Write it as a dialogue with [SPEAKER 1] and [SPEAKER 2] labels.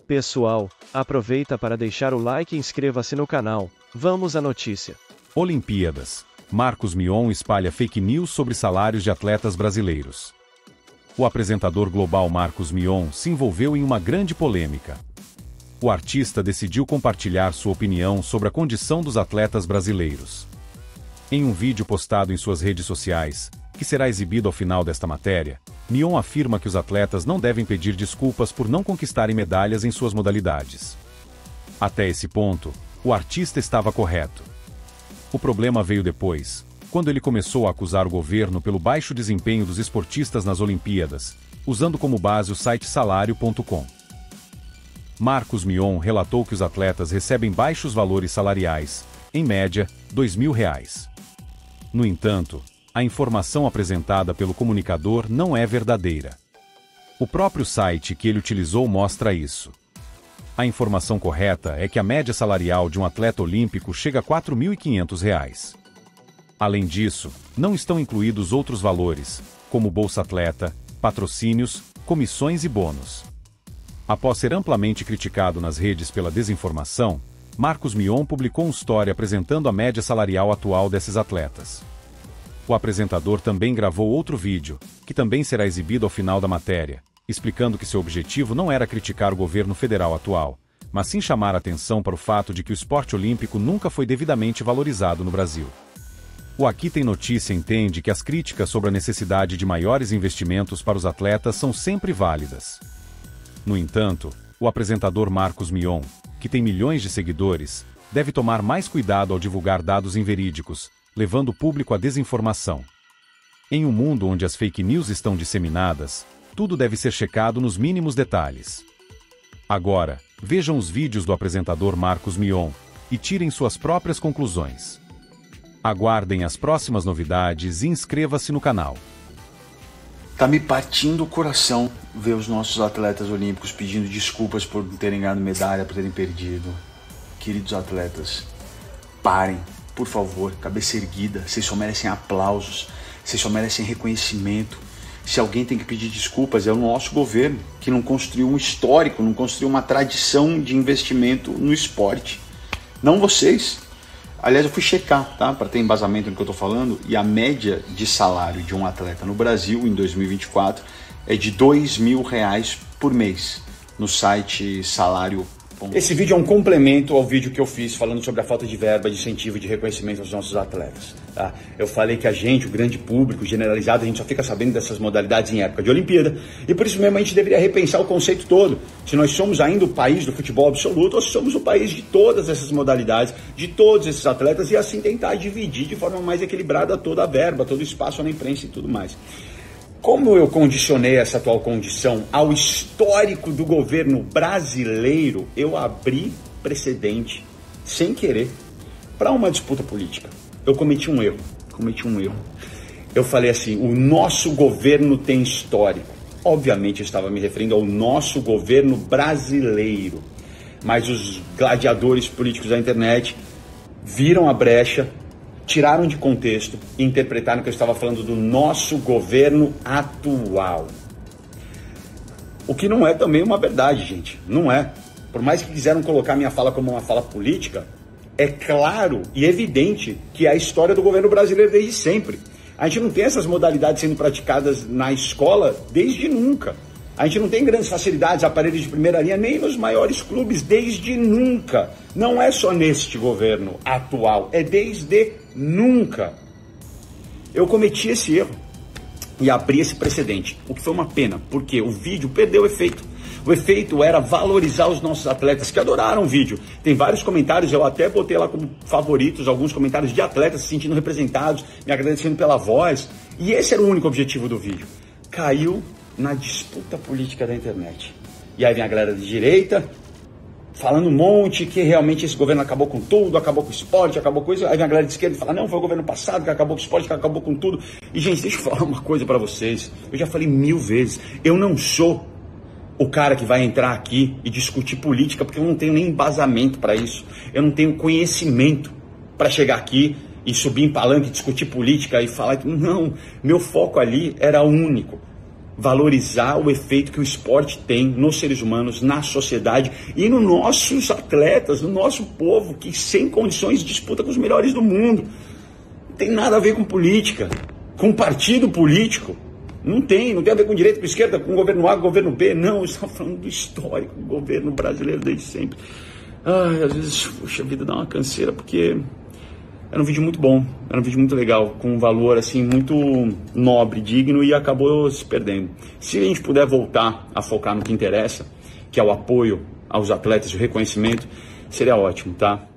[SPEAKER 1] Pessoal, aproveita para deixar o like e inscreva-se no canal. Vamos à notícia.
[SPEAKER 2] Olimpíadas. Marcos Mion espalha fake news sobre salários de atletas brasileiros. O apresentador global Marcos Mion se envolveu em uma grande polêmica. O artista decidiu compartilhar sua opinião sobre a condição dos atletas brasileiros. Em um vídeo postado em suas redes sociais, que será exibido ao final desta matéria, Mion afirma que os atletas não devem pedir desculpas por não conquistarem medalhas em suas modalidades. Até esse ponto, o artista estava correto. O problema veio depois, quando ele começou a acusar o governo pelo baixo desempenho dos esportistas nas Olimpíadas, usando como base o site salário.com. Marcos Mion relatou que os atletas recebem baixos valores salariais, em média, R$ 2.000. No entanto, a informação apresentada pelo comunicador não é verdadeira. O próprio site que ele utilizou mostra isso. A informação correta é que a média salarial de um atleta olímpico chega a R$ 4.500. Além disso, não estão incluídos outros valores, como Bolsa Atleta, patrocínios, comissões e bônus. Após ser amplamente criticado nas redes pela desinformação, Marcos Mion publicou um story apresentando a média salarial atual desses atletas. O apresentador também gravou outro vídeo, que também será exibido ao final da matéria, explicando que seu objetivo não era criticar o governo federal atual, mas sim chamar a atenção para o fato de que o esporte olímpico nunca foi devidamente valorizado no Brasil. O Aqui Tem Notícia entende que as críticas sobre a necessidade de maiores investimentos para os atletas são sempre válidas. No entanto, o apresentador Marcos Mion, que tem milhões de seguidores, deve tomar mais cuidado ao divulgar dados inverídicos, levando o público à desinformação. Em um mundo onde as fake news estão disseminadas, tudo deve ser checado nos mínimos detalhes. Agora, vejam os vídeos do apresentador Marcos Mion e tirem suas próprias conclusões. Aguardem as próximas novidades e inscreva-se no canal.
[SPEAKER 3] Tá me partindo o coração ver os nossos atletas olímpicos pedindo desculpas por não terem ganhado medalha, por terem perdido. Queridos atletas, parem, por favor, cabeça erguida. Vocês só merecem aplausos, vocês só merecem reconhecimento. Se alguém tem que pedir desculpas, é o nosso governo, que não construiu um histórico, não construiu uma tradição de investimento no esporte. Não vocês. Aliás, eu fui checar, tá? Para ter embasamento no que eu estou falando, e a média de salário de um atleta no Brasil, em 2024, é de R$ 2.000 por mês, no site salário.com. Esse vídeo é um complemento ao vídeo que eu fiz falando sobre a falta de verba, de incentivo e de reconhecimento aos nossos atletas. Tá? Eu falei que a gente, o grande público generalizado, a gente só fica sabendo dessas modalidades em época de Olimpíada, e por isso mesmo a gente deveria repensar o conceito todo. Se nós somos ainda o país do futebol absoluto, ou se somos o país de todas essas modalidades, de todos esses atletas, e assim tentar dividir de forma mais equilibrada toda a verba, todo o espaço na imprensa e tudo mais. Como eu condicionei essa atual condição ao histórico do governo brasileiro, eu abri precedente, sem querer, para uma disputa política. Eu cometi um erro. Eu falei assim, o nosso governo tem histórico. Obviamente eu estava me referindo ao nosso governo brasileiro. Mas os gladiadores políticos da internet viram a brecha, tiraram de contexto e interpretaram que eu estava falando do nosso governo atual. O que não é também uma verdade, gente. Não é. Por mais que quiseram colocar minha fala como uma fala política, é claro e evidente que é a história do governo brasileiro desde sempre. A gente não tem essas modalidades sendo praticadas na escola desde nunca. A gente não tem grandes facilidades, aparelhos de primeira linha, nem nos maiores clubes, desde nunca. Não é só neste governo atual, é desde nunca. Eu cometi esse erro e abri esse precedente, o que foi uma pena, porque o vídeo perdeu o efeito. O efeito era valorizar os nossos atletas, que adoraram o vídeo. Tem vários comentários, eu até botei lá como favoritos, alguns comentários de atletas se sentindo representados, me agradecendo pela voz. E esse era o único objetivo do vídeo. Caiu na disputa política da internet. E aí vem a galera de direita, falando um monte que realmente esse governo acabou com tudo, acabou com o esporte, acabou com isso. Aí vem a galera de esquerda e fala, não, foi o governo passado que acabou com o esporte, que acabou com tudo. E, gente, deixa eu falar uma coisa pra vocês. Eu já falei 1000 vezes, eu não sou o cara que vai entrar aqui e discutir política, porque eu não tenho nem embasamento para isso. Eu não tenho conhecimento para chegar aqui e subir em palanque, discutir política e falar que não, meu foco ali era único.
[SPEAKER 4] valorizar o efeito que o esporte tem nos seres humanos, na sociedade e nos nossos atletas, no nosso povo, que sem condições disputa com os melhores do mundo. Não tem nada a ver com política, com partido político. Não tem a ver com direita, com esquerda, com governo A, com governo B. Não, estamos falando do histórico, do governo brasileiro desde sempre. Ai, às vezes, puxa, a vida dá uma canseira, porque era um vídeo muito bom, era um vídeo muito legal, com um valor assim muito nobre, digno, e acabou se perdendo. Se a gente puder voltar a focar no que interessa, que é o apoio aos atletas, o reconhecimento, seria ótimo, tá?